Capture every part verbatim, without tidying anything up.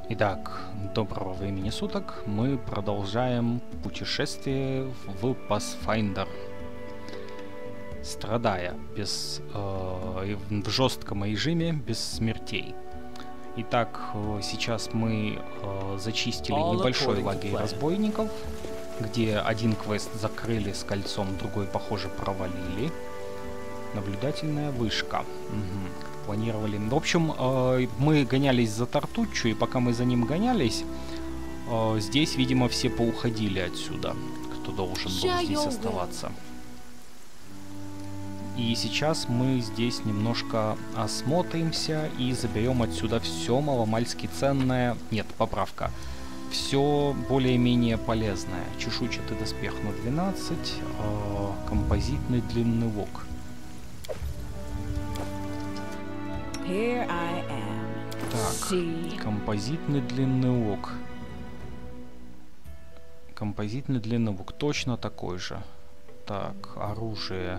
Итак, доброго времени суток. Мы продолжаем путешествие в Pathfinder, страдая без, э, в жестком режиме, без смертей. Итак, сейчас мы э, зачистили небольшой лагерь разбойников, где один квест закрыли с кольцом, другой, похоже, провалили. Наблюдательная вышка. Угу. Планировали. В общем, э, мы гонялись за Тартуччо, и пока мы за ним гонялись, э, здесь, видимо, все поуходили отсюда, кто должен был здесь оставаться. И сейчас мы здесь немножко осмотримся и заберем отсюда все маломальски ценное. Нет, поправка. Все более-менее полезное. Чешуйчатый доспех на двенадцать, э, композитный длинный лук. Here I am. Так, See. композитный длинный лук. Композитный длинный лук точно такой же. Так, оружие.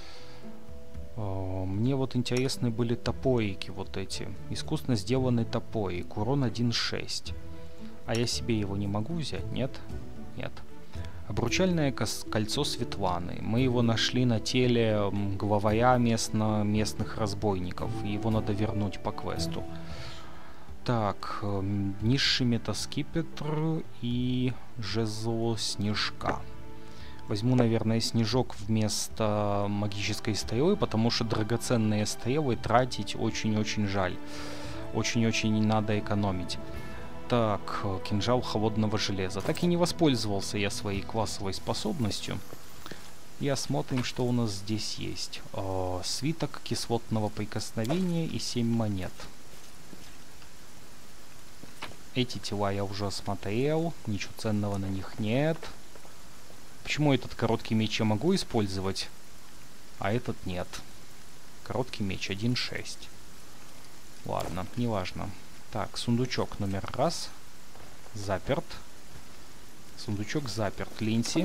О, мне вот интересны были топорики вот эти. Искусственно сделанный топорик. Урон один шесть. А я себе его не могу взять? Нет? Нет. Обручальное кольцо Светланы. Мы его нашли на теле главаря местно местных разбойников. И его надо вернуть по квесту. Так, низший метаскипетр и жезл снежка. Возьму, наверное, снежок вместо магической стрелы, потому что драгоценные стрелы тратить очень-очень жаль. Очень-очень надо экономить. Так, кинжал холодного железа. Так и не воспользовался я своей классовой способностью. И осмотрим, что у нас здесь есть. О, свиток кислотного прикосновения и семь монет. Эти тела я уже осмотрел. Ничего ценного на них нет. Почему этот короткий меч я могу использовать, а этот нет? Короткий меч один шесть. Ладно, неважно. Так, сундучок номер раз. Заперт. Сундучок заперт. Линси.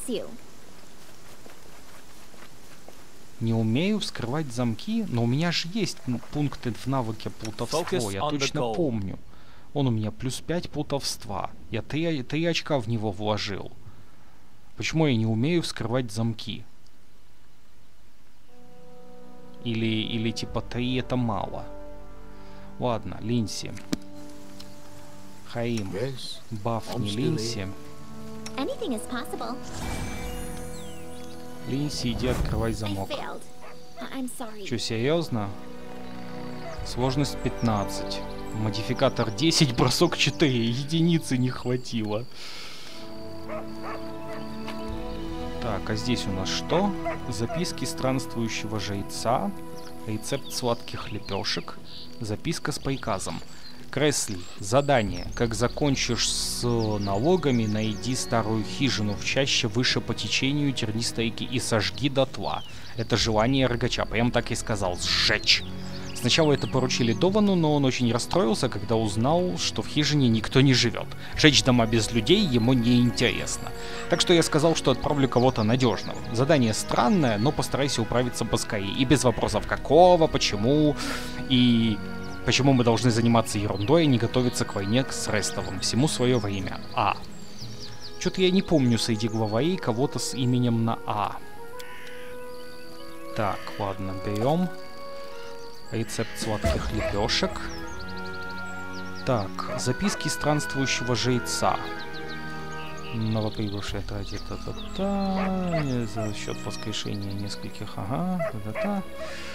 Не умею вскрывать замки, но у меня же есть ну, пункты в навыке плутовство. Я точно помню. Он у меня плюс пять плутовства. Я три, три очка в него вложил. Почему я не умею вскрывать замки? Или, или типа три это мало? Ладно, Линси. Хаим. Yes. Бафни Линси. Линси, иди открывай замок. Че, серьезно? Сложность пятнадцать. Модификатор десять, бросок четыре. Единицы не хватило. Так, а здесь у нас что? Записки странствующего жреца. Рецепт сладких лепешек. Записка с приказом. Кресли, задание. Как закончишь с налогами, найди старую хижину в чаще выше по течению тернистой реки и сожги дотла. Это желание рогача. Прям так и сказал. Сжечь. Сначала это поручили Довану, но он очень расстроился, когда узнал, что в хижине никто не живет. Жечь дома без людей ему не интересно. Так что я сказал, что отправлю кого-то надежного. Задание странное, но постарайся управиться поскорее. И без вопросов какого, почему, и почему мы должны заниматься ерундой и не готовиться к войне с Рестовым. Всему свое время. А. Что-то я не помню среди главарей кого-то с именем на А. Так, ладно, берем. Рецепт сладких лепешек. Так, записки странствующего жреца. Новоприбывшая тратит та-та-та. За счет воскрешения нескольких. Ага, та-та-та.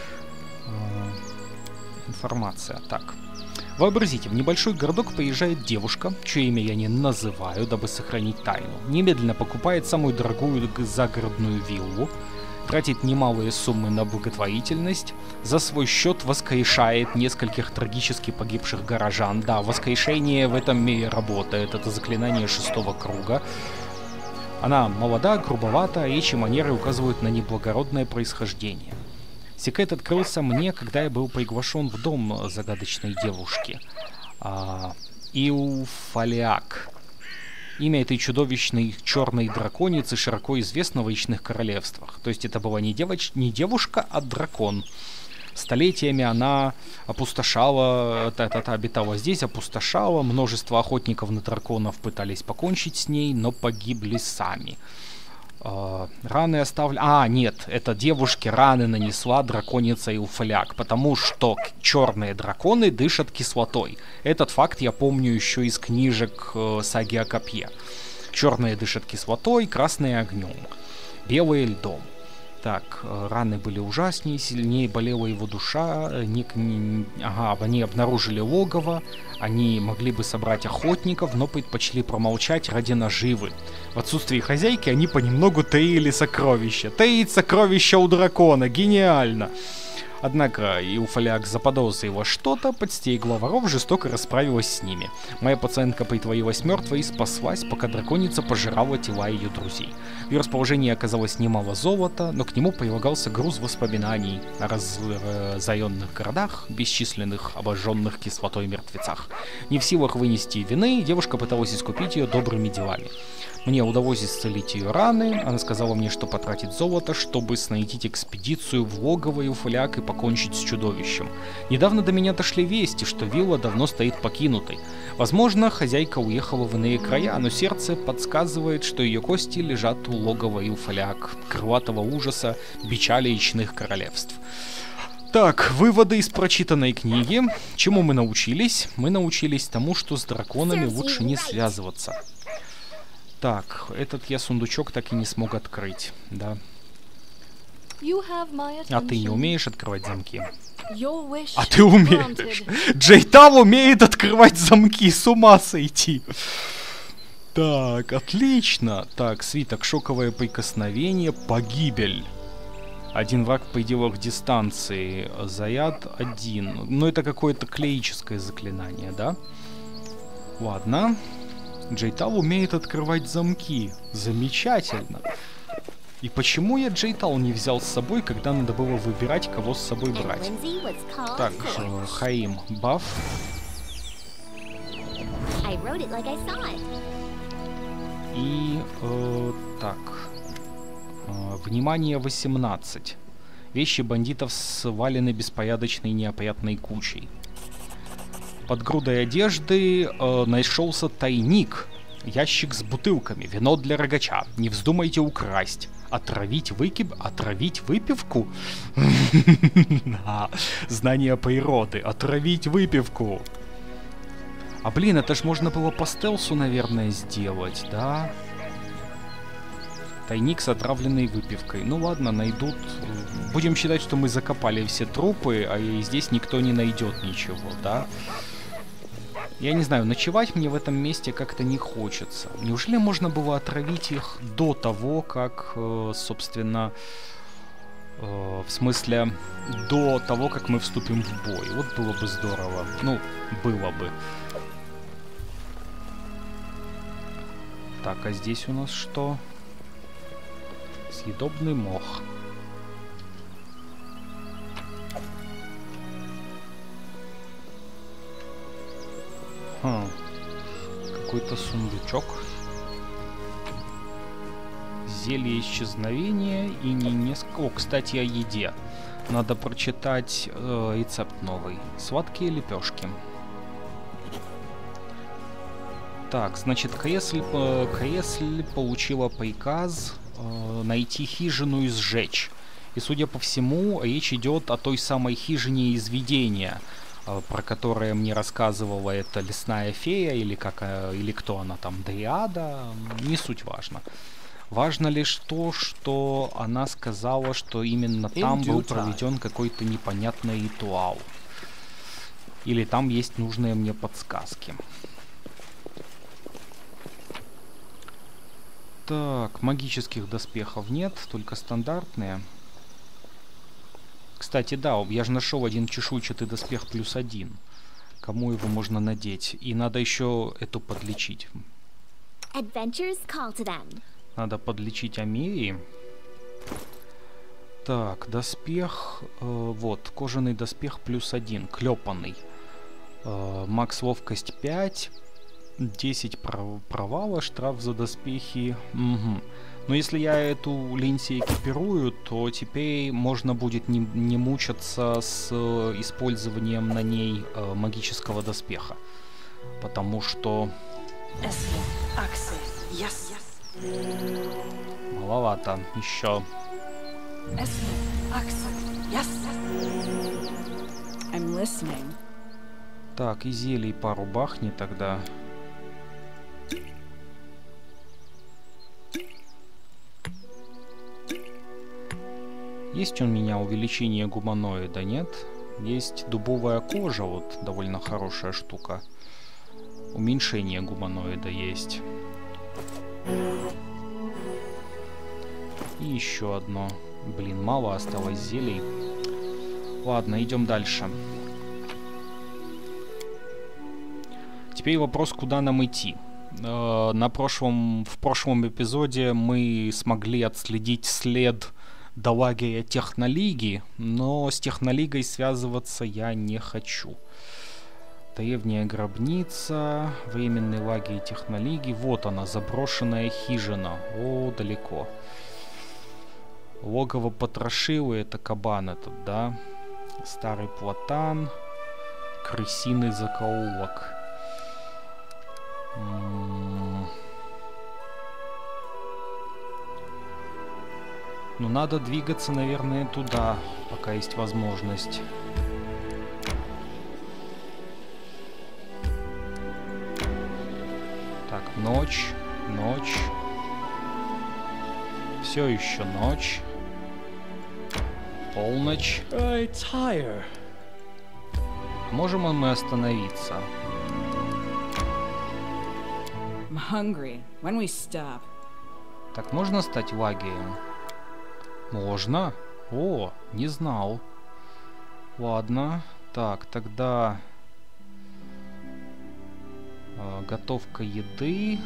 Информация. Так. Вообразите, в небольшой городок приезжает девушка, чье имя я не называю, дабы сохранить тайну. Немедленно покупает самую дорогую загородную виллу. Тратит немалые суммы на благотворительность, за свой счет воскрешает нескольких трагически погибших горожан. Да, воскрешение в этом мире работает, это заклинание шестого круга. Она молода, грубовата, речь и манеры указывают на неблагородное происхождение. Секрет открылся мне, когда я был приглашен в дом загадочной девушки. А, Иуфалиак. Имя этой чудовищной черной драконицы широко известно в Вечных Королевствах. То есть это была не, девоч... не девушка, а дракон. Столетиями она опустошала, та-та-та, обитала здесь, опустошала. Множество охотников на драконов пытались покончить с ней, но погибли сами. Uh, раны оставлены... А, нет, это девушке раны нанесла драконица Илфляк, потому что черные драконы дышат кислотой. Этот факт я помню еще из книжек uh, саги о копье. Черные дышат кислотой, красные огнем, белые льдом. Так, раны были ужаснее, сильнее болела его душа, не, не, ага, они обнаружили логово, они могли бы собрать охотников, но предпочли промолчать ради наживы. В отсутствии хозяйки они понемногу таили сокровища. Таить сокровища у дракона, гениально! Однако Илфляк заподозрила что-то, подстерегла воров, жестоко расправилась с ними. Моя пациентка притворилась мертвой и спаслась, пока драконица пожирала тела ее друзей. В ее расположении оказалось немало золота, но к нему прилагался груз воспоминаний о разоренных городах, бесчисленных обожженных кислотой мертвецах. Не в силах вынести вины, девушка пыталась искупить ее добрыми делами. Мне удалось исцелить ее раны, она сказала мне, что потратит золото, чтобы снарядить экспедицию в логово Илфляк и покончить с чудовищем. Недавно до меня дошли вести, что вилла давно стоит покинутой. Возможно, хозяйка уехала в иные края, но сердце подсказывает, что ее кости лежат у логова Илфляк, крылатого ужаса, бича личных королевств. Так, выводы из прочитанной книги. Чему мы научились? Мы научились тому, что с драконами лучше не связываться. Так, этот я сундучок так и не смог открыть, да. А ты не умеешь открывать замки? А ты умеешь. Джейтал умеет открывать замки, с ума сойти. Так, отлично. Так, свиток, шоковое прикосновение, погибель. Один враг в пределах дистанции, заряд один. Ну, это какое-то клеическое заклинание, да? Ладно. Джейтал умеет открывать замки. Замечательно. И почему я Джейтал не взял с собой, когда надо было выбирать, кого с собой брать? Так, э, Хаим, баф. И, э, так. Э, внимание, восемнадцать. Вещи бандитов свалены беспорядочной неопрятной кучей. Под грудой одежды э, нашелся тайник. Ящик с бутылками. Вино для рогача. Не вздумайте украсть. Отравить выкип... Отравить выпивку? Знание природы. Отравить выпивку. А блин, это ж можно было по стелсу, наверное, сделать, да? Тайник с отравленной выпивкой. Ну ладно, найдут. Будем считать, что мы закопали все трупы, а здесь никто не найдет ничего, да? Я не знаю, ночевать мне в этом месте как-то не хочется. Неужели можно было отравить их до того, как, э, собственно, э, в смысле, до того, как мы вступим в бой? Вот было бы здорово. Ну, было бы. Так, а здесь у нас что? Съедобный мох. Хм. Какой-то сундучок. Зелье исчезновения и не несколько... О, кстати, о еде. Надо прочитать э, рецепт новый. Сладкие лепешки. Так, значит, Кресль, э, Кресль получила приказ э, найти хижину и сжечь. И, судя по всему, речь идет о той самой хижине из видения, про которое мне рассказывала эта лесная фея, или как, или кто она там, Дриада, не суть важно. Важно лишь то, что она сказала, что именно там был проведен какой-то непонятный ритуал. Или там есть нужные мне подсказки. Так, магических доспехов нет, только стандартные. Кстати, да, я же нашел один чешуйчатый доспех плюс один. Кому его можно надеть? И надо еще эту подлечить. Надо подлечить Амирии. Так, доспех. Э, вот, кожаный доспех плюс один. Клепанный. Э, макс ловкость пять. десять пров провала, штраф за доспехи. Угу. Но если я эту Линси экипирую, то теперь можно будет не, не мучаться с э, использованием на ней э, магического доспеха. Потому что... Маловато. Еще. I'm listening. Так, и зелий пару бахни тогда. Есть у меня увеличение гуманоида, нет? Есть дубовая кожа, вот довольно хорошая штука. Уменьшение гуманоида есть. И еще одно. Блин, мало осталось зелий. Ладно, идем дальше. Теперь вопрос, куда нам идти. Э, на прошлом, в прошлом эпизоде мы смогли отследить след до лагеря Технолиги, но с Технолигой связываться я не хочу. Древняя гробница, временный лагерь Технолиги. Вот она, заброшенная хижина. О, далеко. Логово Потрошилы, это кабан этот, да? Старый платан. Крысиный закоулок. М-м- Ну, надо двигаться, наверное, туда, пока есть возможность. Так, ночь, ночь. Все еще ночь. Полночь. Можем мы остановиться? I'm hungry. When we stop? Так, можно стать лагерем? Можно? О, не знал. Ладно. Так, тогда... Э, готовка еды.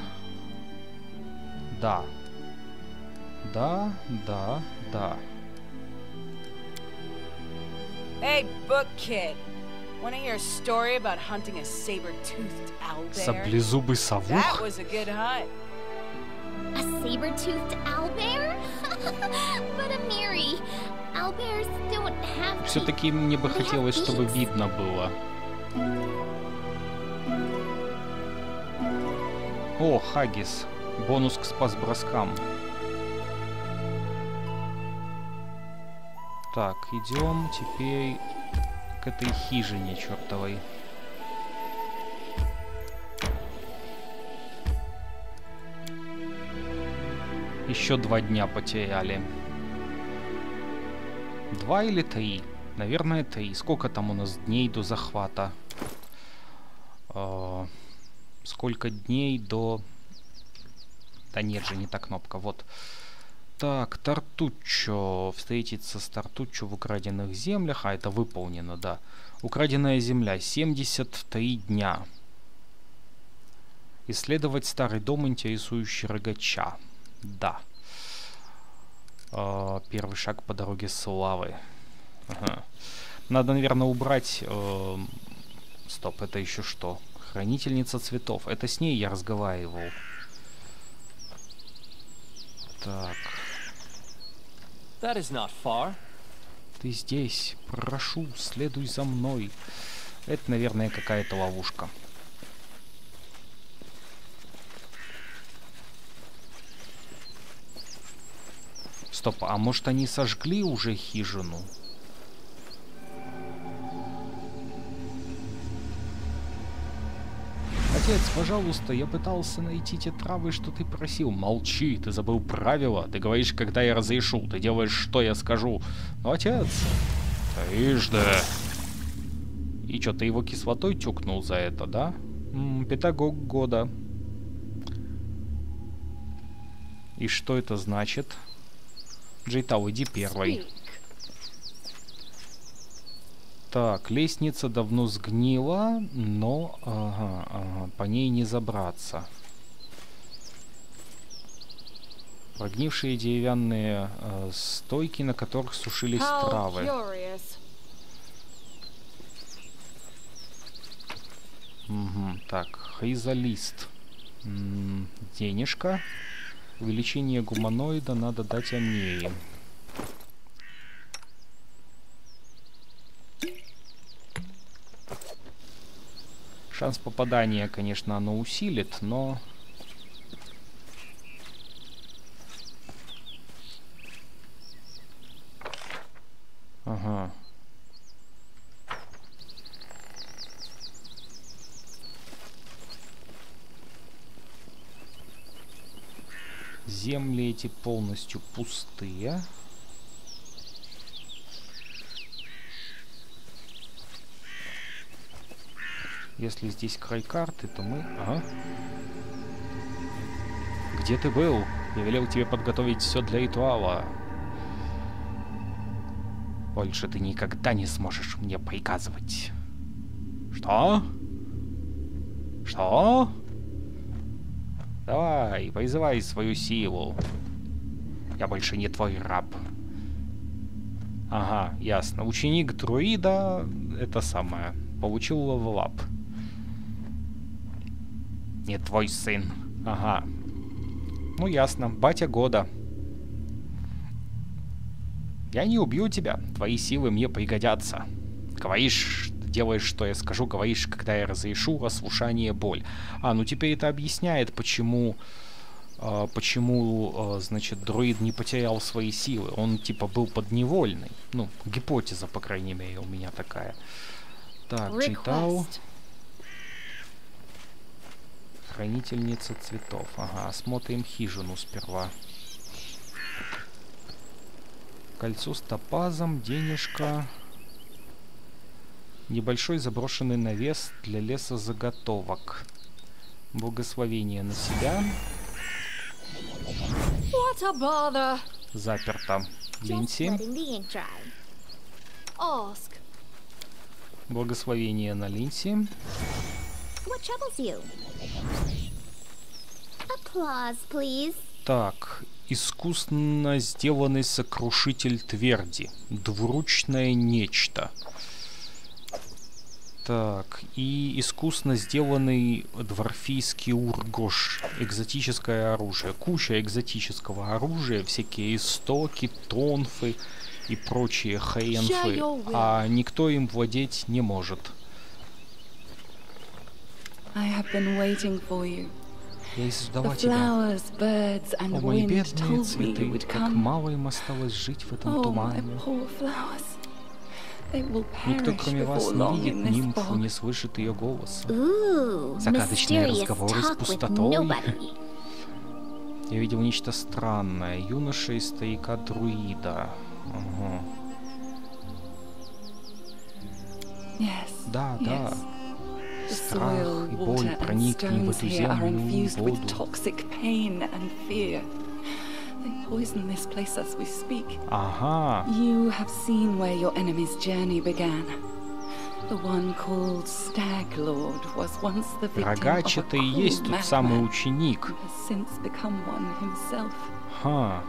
Да. Да, да, да. Hey, book kid. Want to hear a story about hunting a saber-toothed owlbear? Саблезубый That совух? was a good hunt. A saber-toothed owlbear? But Amiri, owlbears don't have Все-таки мне бы хотелось, чтобы видно было. О, Хаггис. Бонус к спас-броскам. Так, идем теперь к этой хижине чертовой. Еще два дня потеряли. Два или три? Наверное, три. Сколько там у нас дней до захвата? Э, сколько дней до... Да нет же, не та кнопка. Вот. Так, Тартуччо. Встретиться с Тартуччо в украденных землях. А, это выполнено, да. Украденная земля. семьдесят три дня. Исследовать старый дом, интересующий рогача. Да. Э, первый шаг по дороге славы. Ага. Надо, наверное, убрать... Э, стоп, это еще что? Хранительница цветов. Это с ней я разговаривал. Так. That is not far. Ты здесь. Прошу, следуй за мной. Это, наверное, какая-то ловушка. Стоп, а может они сожгли уже хижину? Отец, пожалуйста, я пытался найти те травы, что ты просил. Молчи, ты забыл правила. Ты говоришь, когда я разрешу. Ты делаешь, что я скажу. Но, отец... Трижды. И что, ты его кислотой тюкнул за это, да? М-м, педагог года. И что это значит? Джейтау, иди первой. Так, лестница давно сгнила, но ага, ага, по ней не забраться. Прогнившие деревянные э, стойки, на которых сушились How травы. curious. Угу, так, хризолист. М-м, денежка. Увеличение гуманоида надо дать Амии. Шанс попадания, конечно, оно усилит, но... Ага. Земли эти полностью пустые. Если здесь край карты, то мы... Ага. Где ты был? Я велел тебе подготовить все для ритуала. Больше ты никогда не сможешь мне приказывать. Что? Что? Давай, призывай свою силу. Я больше не твой раб. Ага, ясно. Ученик друида, это самое, получил левелап. Не твой сын. Ага. Ну ясно, батя года. Я не убью тебя. Твои силы мне пригодятся. Говоришь, делаешь, что я скажу, говоришь, когда я разрешу, ослушание, боль. А, ну теперь это объясняет, почему, э, почему, э, значит, друид не потерял свои силы. Он, типа, был подневольный. Ну, гипотеза, по крайней мере, у меня такая. Так, читал. Хранительница цветов. Ага, осмотрим хижину сперва. Кольцо с топазом, денежка. Небольшой заброшенный навес для лесозаготовок. Благословение на себя. What a bother. Заперто. Линси. Благословение на Линси. Так, искусно сделанный сокрушитель тверди. Двуручное нечто. Так, и искусно сделанный дворфийский ургош. Экзотическое оружие. Куча экзотического оружия. Всякие истоки, тонфы и прочие хренфы. А никто им владеть не может. Я и ждала тебя. О, мои бедные цветы, как мало им осталось жить в этом тумане. Никто, кроме вас, не видит нимфу, не слышит ее голоса. Загадочные разговоры с пустотой. Я видел нечто странное. Юноша и старика-друида. Ага. Да, да. Страх и боль проникли в эту земную воду. Ага. Рогачатый и есть тот самый ученик. Ха.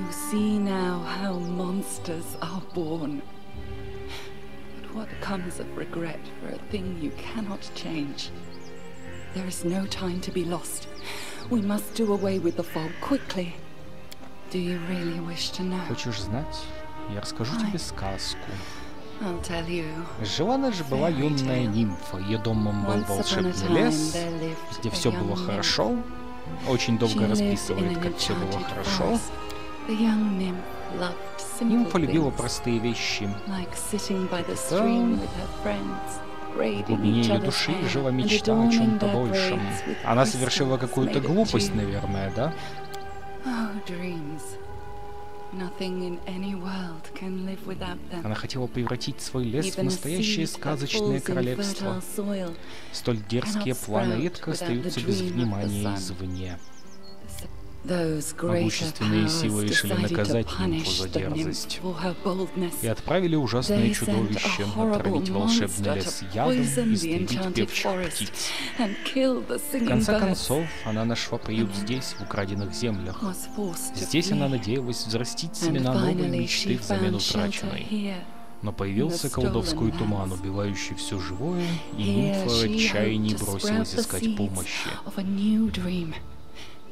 What comes of regret for a thing you cannot change? There is no time to be lost. We must do away with the fog quickly. Do you really wish to know? Хочешь знать? Я расскажу тебе сказку. I'll tell you. Жила же была юная нимфа. Ее домом был волшебный лес, где все было хорошо. Очень долго расписывает, как все было хорошо. Нимфа любила простые вещи. В глубине ее души жила мечта о чем-то большем. Она совершила какую-то глупость, наверное, да? Она хотела превратить свой лес в настоящее сказочное королевство. Столь дерзкие планы редко остаются без внимания извне. Могущественные силы решили наказать нимфу за дерзость и отправили ужасное чудовище отравить волшебный лес ядом и истребить певчих птиц. В конце концов, она нашла приют здесь, в украденных землях. Здесь она надеялась взрастить семена новой мечты взамен утраченной. Но появился колдовской туман, убивающий все живое, и нимфа в отчаянии бросилась искать помощи.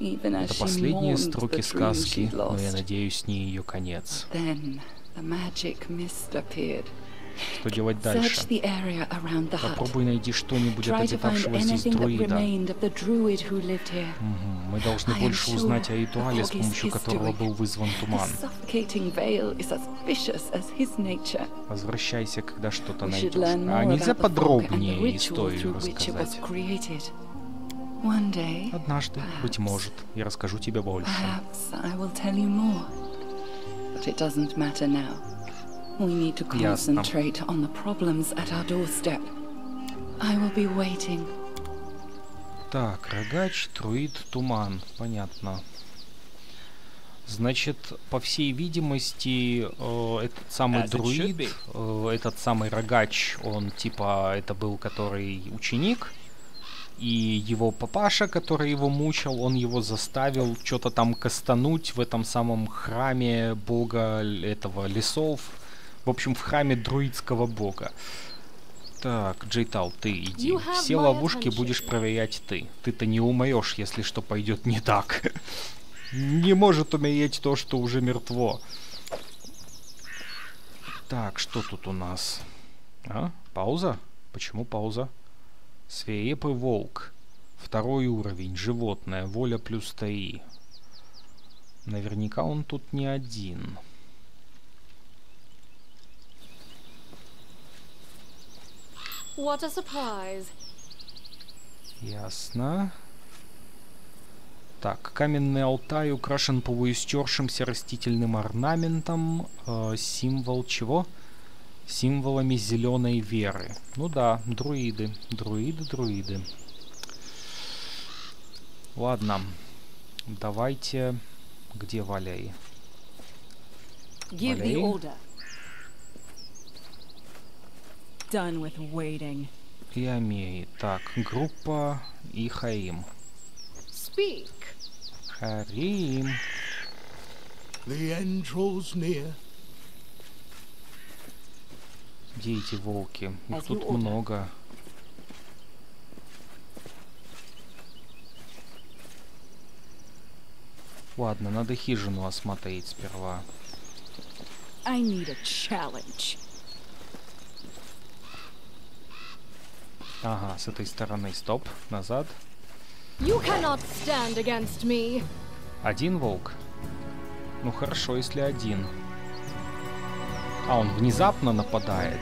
even as Это she последние mourned строки the dream сказки, she'd но я lost. надеюсь, не ее конец. Then the magic mist appeared. Что делать Search дальше? the area around the hut. Попробуй найди что-нибудь от Try to find обитавшего здесь anything that друида. remained of the druid who lived here. Мгм. Мы должны I am больше sure узнать о the ритуале, с fog is помощью his которого doing. был вызван The туман. suffocating veil is as vicious as his nature. Возвращайся, когда что-то We should найдешь. learn А more нельзя about the fog and the подробнее ritual историю through which it was рассказать? created. One day, Однажды, быть perhaps, может, я расскажу тебе больше. perhaps I will tell you more. But it doesn't matter now. We need to Ясно. concentrate on the problems at our doorstep. I will be waiting. Так, рогач, друид, туман. Понятно. Значит, по всей видимости, э, этот самый As it друид, should э, этот самый рогач, он типа, это был который ученик, и его папаша, который его мучил, он его заставил что-то там кастануть в этом самом храме бога л- этого лесов. В общем, в храме друидского бога. Так, Джейтал, ты иди. You have Все my ловушки attention. будешь проверять ты. Ты-то не умрешь, если что пойдет не так. Не может умереть то, что уже мертво. Так, что тут у нас? А? Пауза? Почему пауза? Свирепый волк. Второй уровень. Животное. Воля плюс три. Наверняка он тут не один. What a surprise. Ясно. Так, каменный алтарь украшен полуистершимся растительным орнаментом. Э, символ чего? Символами зеленой веры. Ну да, друиды. Друиды, друиды. Ладно. Давайте... Где Валерий? Give the Valerie? order. Done with waiting. И Амери. Так, группа и Хаим. Speak. Харим. The end draws near. Где эти волки? Их As тут you order. много. Ладно, надо хижину осмотреть сперва. I need a challenge. Ага, с этой стороны. Стоп. Назад. You cannot stand against me. Один волк? Ну хорошо, если один. А, он внезапно нападает.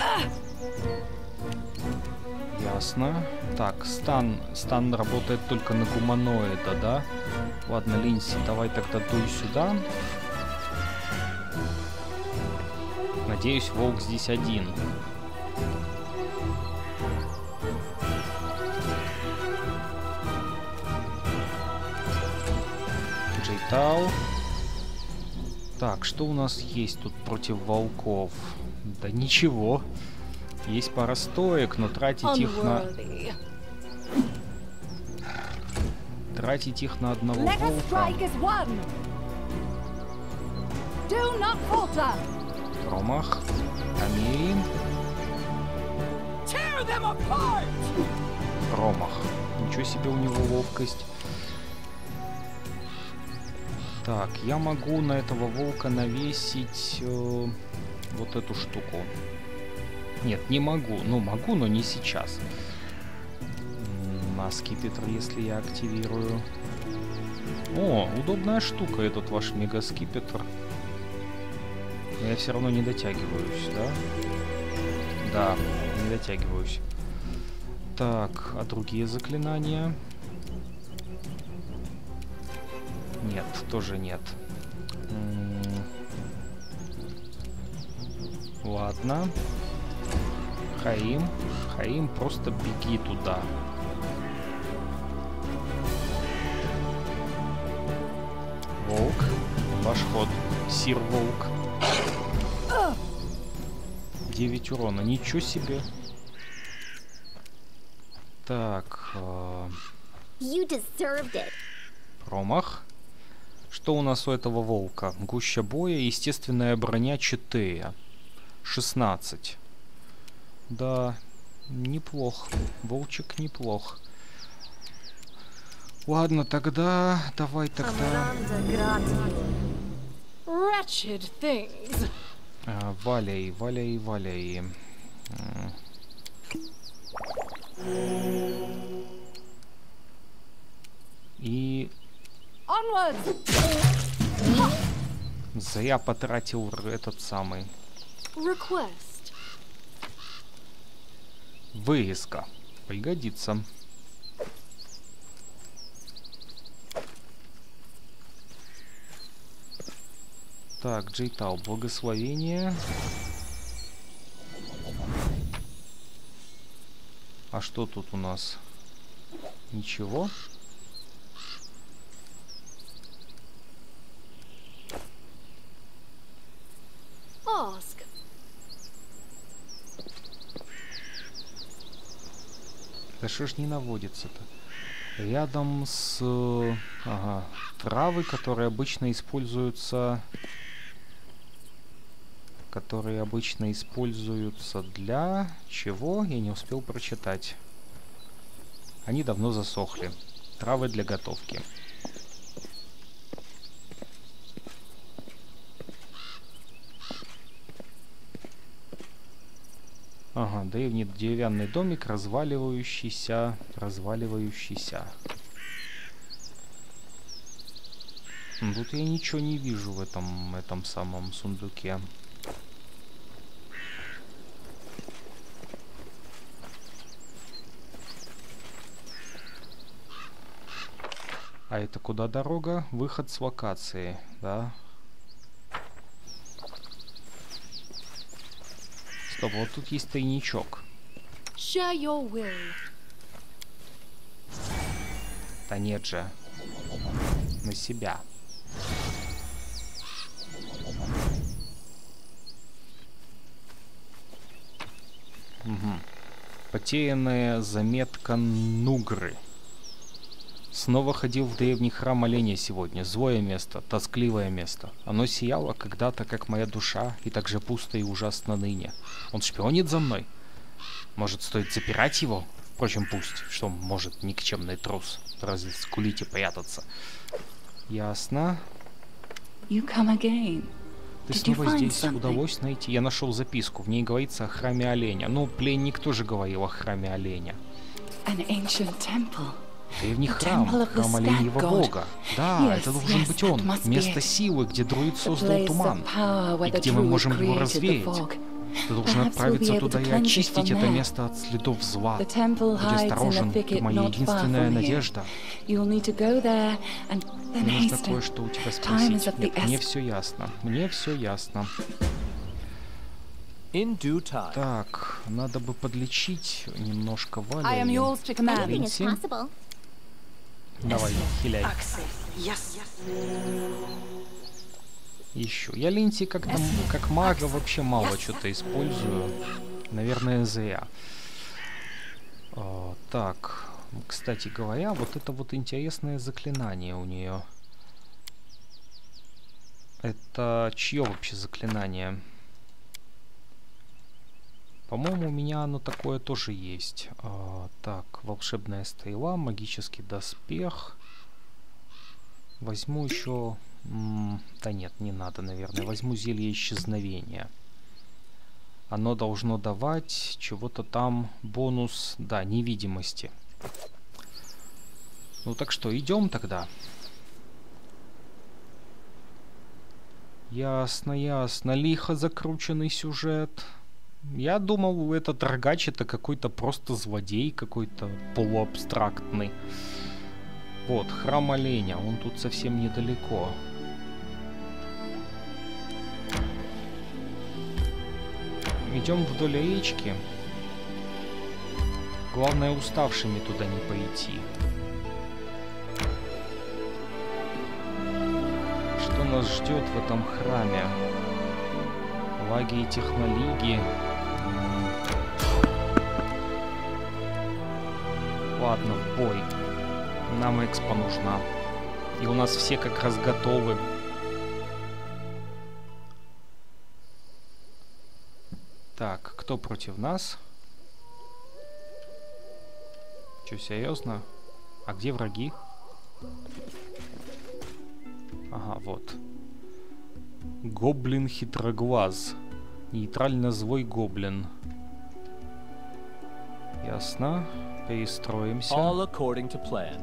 Ясно. Так, стан, стан работает только на гуманоида, да? Ладно, Линси, давай тогда дуй сюда. Надеюсь, волк здесь один. Джейтал. Так, что у нас есть тут против волков? Да ничего. Есть пара стоек, но тратить их на... Unworthy. Тратить их на одного Let us волка. strike as one. Do not falter. Промах. Амери. Tear them apart! Промах. Ничего себе у него ловкость. Так, я могу на этого волка навесить э, вот эту штуку. Нет, не могу. Ну, могу, но не сейчас. М, На скипетр, если я активирую. О, удобная штука этот ваш мегаскипетр. Но я все равно не дотягиваюсь, да? Да, не дотягиваюсь. Так, а другие заклинания? Нет, тоже нет. М, Ладно. Хаим. Хаим, просто беги туда. Волк. Ваш ход. Сир Волк. девять урона. Ничего себе. Так. э, You deserved it. Промах. Что у нас у этого волка? Гуща боя, естественная броня четыре. шестнадцать. Да, неплох. Волчик неплох. Ладно, тогда... Давай тогда... Wretched things. А, валяй, валяй, валяй. И... Зря потратил этот самый... Request. Вырезка. Пригодится. Так, Джейтал, благословение. А что тут у нас? Ничего. Ask. Да что ж не наводится-то? Рядом с... Ага. Травы, которые обычно используются... Которые обычно используются для... Чего? Я не успел прочитать. Они давно засохли. Травы для готовки. Ага, древний деревянный домик, разваливающийся, разваливающийся. Тут я ничего не вижу в этом, этом самом сундуке. А это куда дорога? Выход с локации, да? Стоп, вот тут есть тайничок. Share your will. Да нет же. На себя. Угу. Потерянная заметка Нугры. Снова ходил в древний храм оленя сегодня. Злое место, тоскливое место. Оно сияло когда-то, как моя душа, и так же пусто и ужасно ныне. Он шпионит за мной? Может, стоит запирать его? Впрочем, пусть. Что может никчемный трус? Разве скулить и прятаться? Ясно. You come again. Ты Did you снова find здесь. something? Удалось найти. Я нашел записку. В ней говорится о храме оленя. Ну, пленник тоже говорил о храме оленя. An ancient temple. Древний The храм, temple of the храм Stag оленьего God. бога. Да, Yes, это должен yes, быть that он. must be Место it. силы, где друид The создал place туман. of power where И the где мы druid можем его created the развеять. fog. Ты должен Perhaps we'll отправиться be able туда to и cleanse it очистить from это there. место от следов зла. The temple Будь hides in a осторожен, ты thicket моя not far единственная from here. надежда. You'll need to go there and then Мне нужно hasten. кое-что у тебя Time is спросить. of the Нет, мне essence. все ясно. Мне все ясно. In due time. Так, надо бы подлечить немножко I am Валерию. yours to command. Anything is Линси? possible. Давай, хиляй. Yes. Еще. Я Линси как-то как мага вообще мало что-то использую. Наверное, зря. А, так, кстати говоря, вот это вот интересное заклинание у нее. Это чье вообще заклинание? По-моему, у меня оно такое тоже есть. А, так, волшебная стрела, магический доспех. Возьму еще... М, да нет, не надо, наверное. Возьму зелье исчезновения. Оно должно давать чего-то там бонус, да, невидимости. Ну так что, идем тогда. Ясно, ясно. Лихо закрученный сюжет. Я думал, этот рогач это какой-то просто злодей, какой-то полуабстрактный. Вот, храм оленя, он тут совсем недалеко. Идем вдоль речки. Главное, уставшими туда не пойти. Что нас ждет в этом храме? Лаги и технолиги. Ладно, в бой. Нам экспо нужна. И у нас все как раз готовы. Так, кто против нас? Че, серьезно? А где враги? Ага, вот. Гоблин хитроглаз. Нейтрально злой гоблин. Ясно. Перестроимся. All according to plan.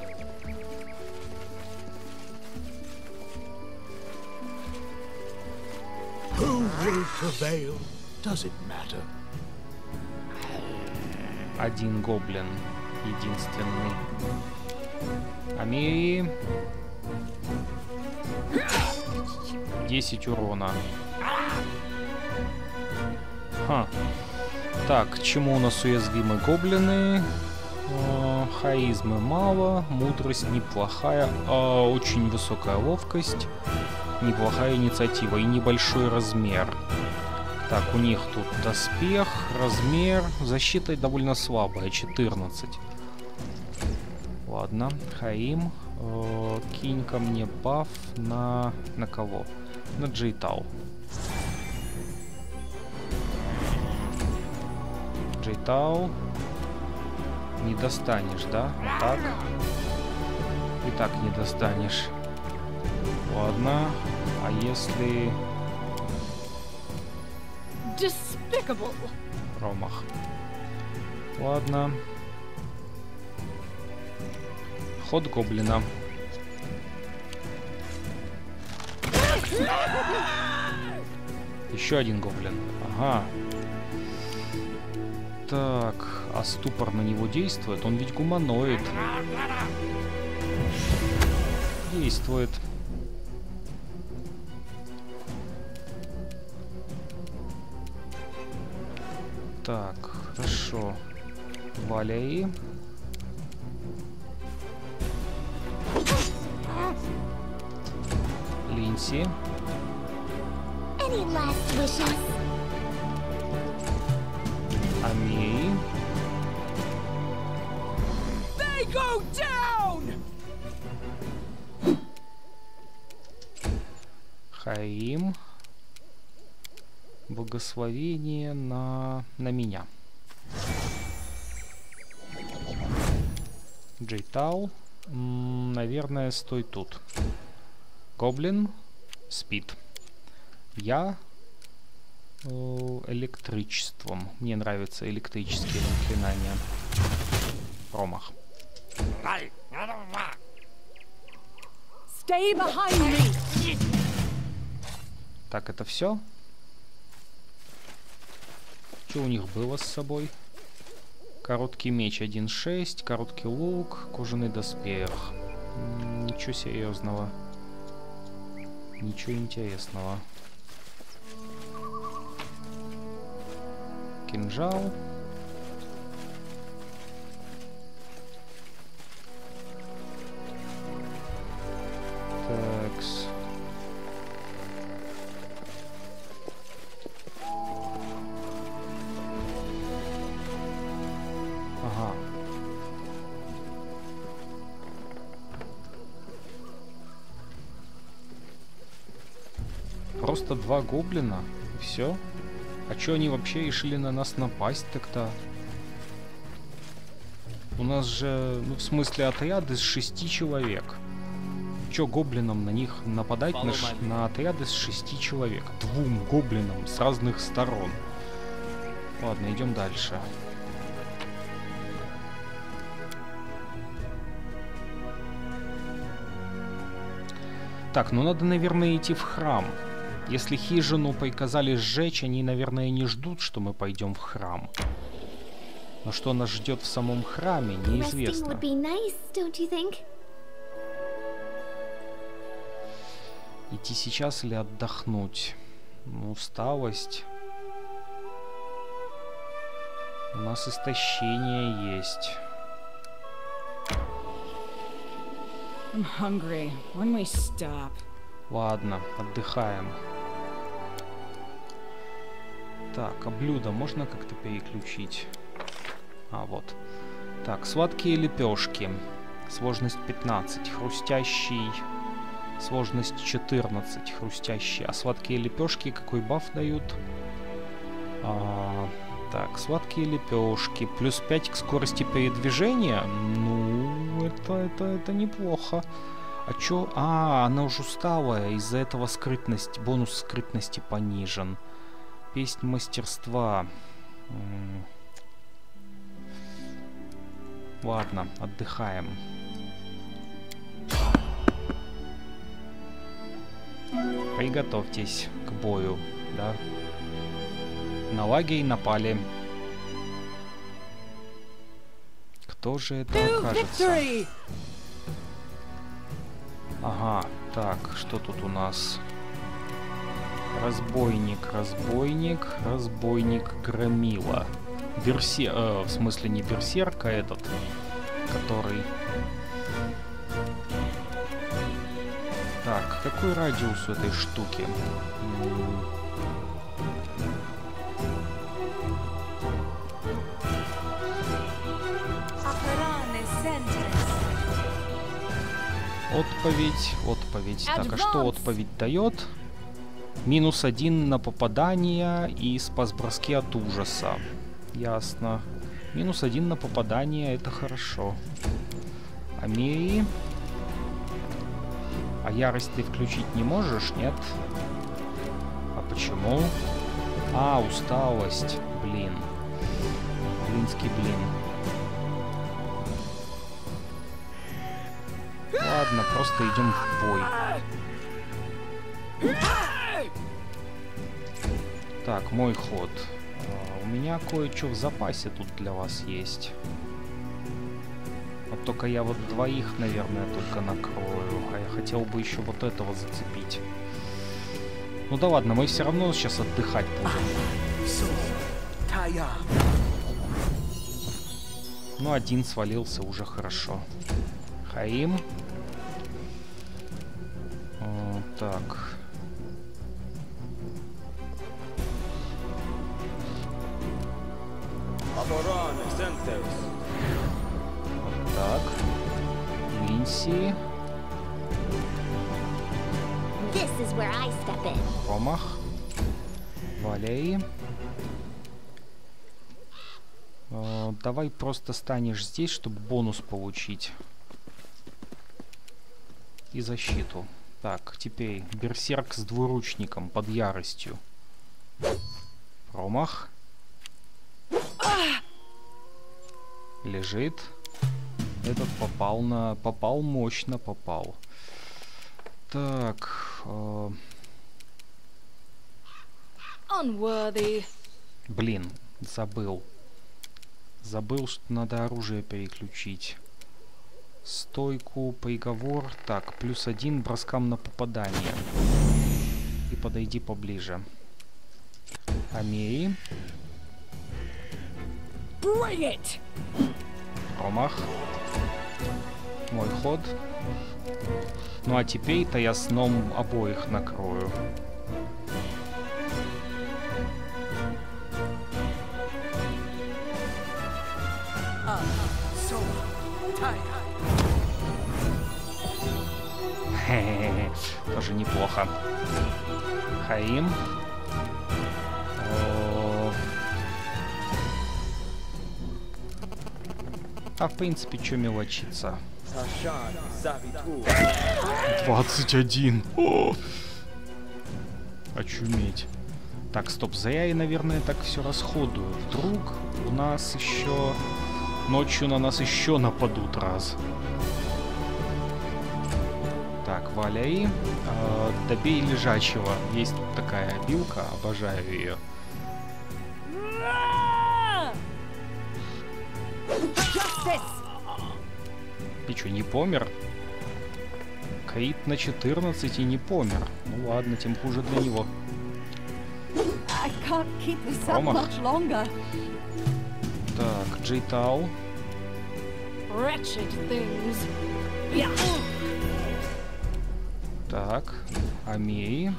Who will prevail? Does it matter? Один гоблин. Единственный. Амири. десять урона. Ха. Так, к чему у нас уязвимы гоблины? Э, харизмы мало, мудрость неплохая, э, очень высокая ловкость, неплохая инициатива и небольшой размер. Так, у них тут доспех, размер, защита довольно слабая, четырнадцать. Ладно, Хаим, э, кинь ко мне баф на... на кого? На Джейтау. Джейтау. Не достанешь, да? Вот так. И так не достанешь. Ладно. А если... Despicable. Промах. Ладно. Ход гоблина. Еще один гоблин. Ага. Так, а ступор на него действует? Он ведь гуманоид. Действует. Так, хорошо. Валяй. Линси. Any last wishes? Амей. They go down! Хаим. Благословение на, на меня. Джейтау. М, наверное, стой тут. Гоблин. Спит. Я э, электричеством. Мне нравятся электрические заклинания. Промах. Stay behind me. Так, это все? Что у них было с собой? Короткий меч один шесть, короткий лук, кожаный доспех. М, ничего серьезного. Ничего интересного. Кинжал. Такс. Ага. Просто два гоблина и все. А чё они вообще решили на нас напасть так-то? У нас же, ну в смысле, отряд из шести человек. Чё гоблинам на них нападать на, ш... на отряд из шести человек? Двум гоблинам с разных сторон. Ладно, идем дальше. Так, ну надо, наверное, идти в храм. Если хижину приказали сжечь, они, наверное, не ждут, что мы пойдем в храм. Но что нас ждет в самом храме, неизвестно. Resting would be nice, don't you think? Идти сейчас или отдохнуть? Ну, усталость. У нас истощение есть. I'm hungry. When we stop? Ладно, отдыхаем. Так, а блюдо можно как-то переключить? А, вот. Так, сладкие лепешки. Сложность пятнадцать. Хрустящий. Сложность четырнадцать. Хрустящий. А сладкие лепешки какой баф дают? А, так, сладкие лепешки. Плюс пять к скорости передвижения. Ну, это, это, это неплохо. А чё? А, она уже усталая. Из-за этого скрытность, бонус скрытности понижен. Песнь мастерства. М-м. Ладно, отдыхаем. Приготовьтесь к бою, да? На лагерь напали. Кто же это окажется? Ага, так, что тут у нас? Разбойник, разбойник, разбойник Громила. Берсер... Э, в смысле не берсерк, а этот, который... Так, какой радиус у этой штуки? Отповедь, отповедь. Так, а что отповедь дает? Минус один на попадание и спас-броски от ужаса. Ясно. Минус один на попадание, это хорошо. Амери. А ярость ты включить не можешь, нет? А почему? А, усталость. Блин. Блинский блин. Ладно, просто идем в бой. Так, мой ход. А, у меня кое-что в запасе тут для вас есть. Вот только я вот двоих, наверное, только накрою. А я хотел бы еще вот этого зацепить. Ну да ладно, мы все равно сейчас отдыхать будем. Ну, один свалился, уже хорошо. Хаим. О, так. Вот так. Линси. Промах. Валей. О, давай просто станешь здесь, чтобы бонус получить. И защиту. Так, теперь берсерк с двуручником под яростью. Промах. Лежит. Этот попал на... Попал мощно, попал. Так. Э... Unworthy. Блин, забыл. Забыл, что надо оружие переключить. Стойку, приговор. Так, плюс один броскам на попадание. И подойди поближе. Амери. Промах. Мой ход. Ну а теперь-то я сном обоих накрою. Хе-хе-хе. Тоже неплохо. Хаим. О... А в принципе, что мелочиться? двадцать один. О! Очуметь. Так, стоп, зря я, наверное, так все расходую. Вдруг у нас еще... Ночью на нас еще нападут раз. Так, валяй. Э, добей лежачего. Есть такая обилка, обожаю ее. Ты что, не помер? Крит на четырнадцать и не помер. Ну ладно, тем хуже для него. Промах. Так, Джейтау. Так, Амей.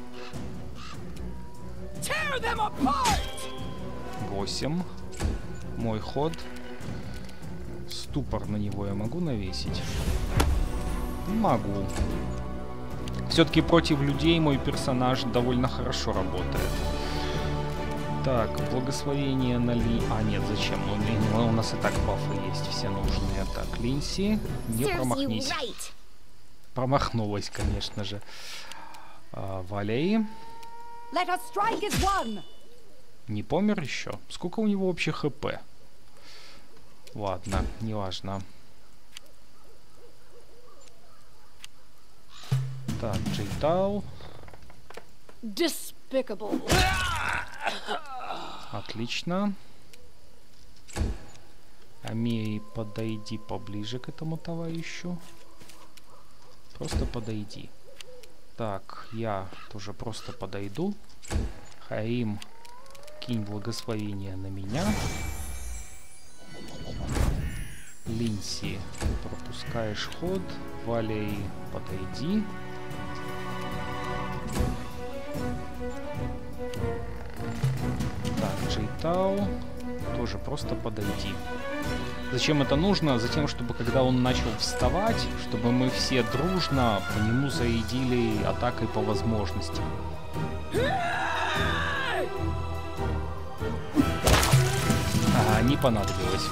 восемь. Мой ход. Ступор на него я могу навесить? Могу. Все-таки против людей мой персонаж довольно хорошо работает. Так, благословение на Ли... А, нет, зачем? У нас и так бафы есть все нужные. Так, Линси, не промахнись. Промахнулась, конечно же. А, Валей. Не помер еще? Сколько у него вообще хп? Ладно, неважно. Так, Джейтау. Despicable. Отлично. Амей, подойди поближе к этому товарищу. Просто подойди. Так, я тоже просто подойду. Хаим, кинь благословение на меня. Линси, пропускаешь ход. Валей, подойди. Так, Джейтау, тоже просто подойди. Зачем это нужно? Затем, чтобы когда он начал вставать, чтобы мы все дружно по нему заедили атакой по возможности. Ага, не понадобилось.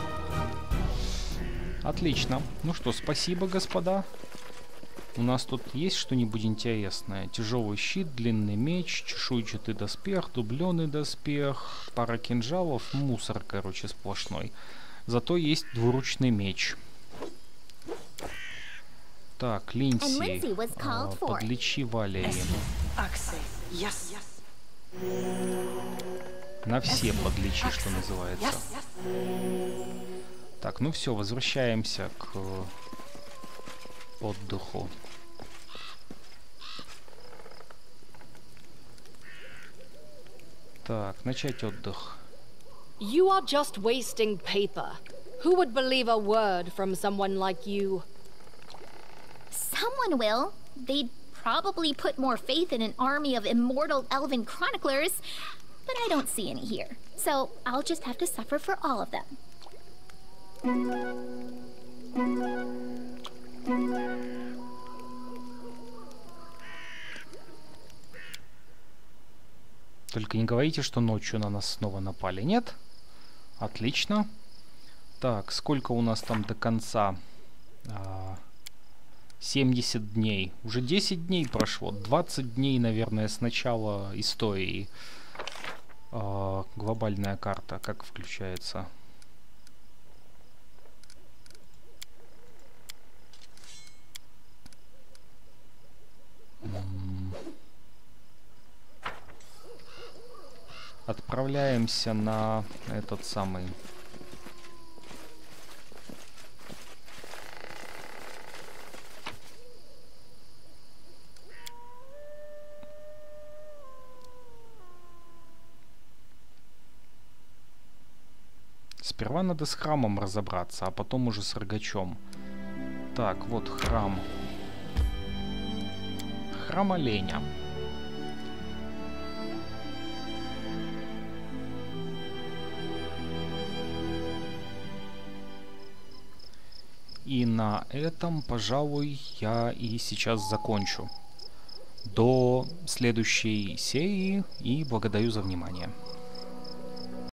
Отлично. Ну что, спасибо, господа. У нас тут есть что-нибудь интересное? Тяжелый щит, длинный меч, чешуйчатый доспех, дубленый доспех, пара кинжалов, мусор, короче, сплошной. Зато есть двуручный меч. Так, Линси, а, подлечи Валей. На все подлечи, что называется. Так, ну все, возвращаемся к отдыху. Так, начать отдых. You are just wasting paper. Who would believe a word from someone like you? Someone will. They'd probably put more faith in an army of immortal elven chroniclers, but I don't see any here. So I'll just have to suffer for all of them. Только не говорите, что ночью на нас снова напали. Нет? Отлично. Так, сколько у нас там до конца? А, семьдесят дней. Уже десять дней прошло. двадцать дней, наверное, с начала истории. А, глобальная карта. Как включается? Отправляемся на этот самый... Сперва надо с храмом разобраться, а потом уже с рогачом. Так, вот храм. Храм оленя. И на этом, пожалуй, я и сейчас закончу. До следующей серии и благодарю за внимание.